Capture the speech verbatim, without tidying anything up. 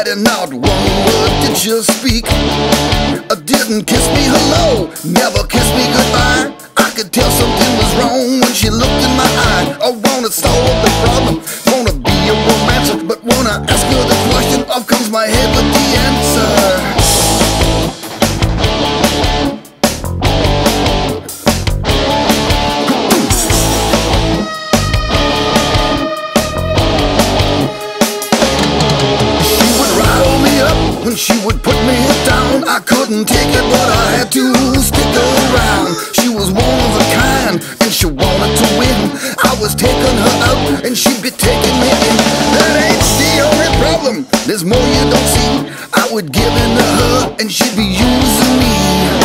and not one word did you speak. Uh, didn't kiss me hello, never kissed me goodbye. I could tell something was wrong when she looked in my eye. I wanna solve the problem, wanna be a romancer, but wanna ask her the question, off comes my head with the answer. When she would put me down, I couldn't take it, but I had to stick around. She was one of a kind, and she wanted to win. I was taking her out, and she'd be taking me in. That ain't the only problem, there's more you don't see. I would give in to her, and she'd be using me.